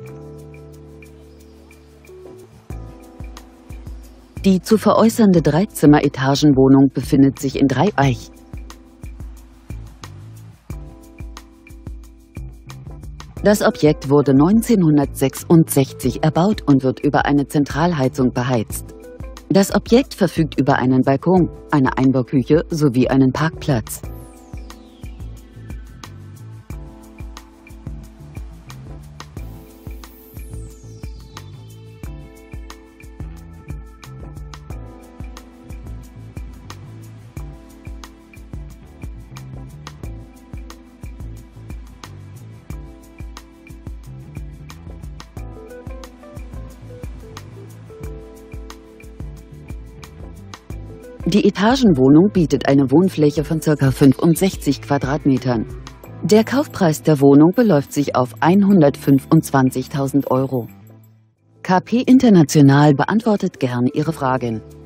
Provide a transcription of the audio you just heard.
Die zu veräußernde Dreizimmer-Etagenwohnung befindet sich in Dreieich. Das Objekt wurde 1966 erbaut und wird über eine Zentralheizung beheizt. Das Objekt verfügt über einen Balkon, eine Einbauküche sowie einen Parkplatz. Die Etagenwohnung bietet eine Wohnfläche von ca. 65 Quadratmetern. Der Kaufpreis der Wohnung beläuft sich auf 125.000 Euro. KP International beantwortet gern Ihre Fragen.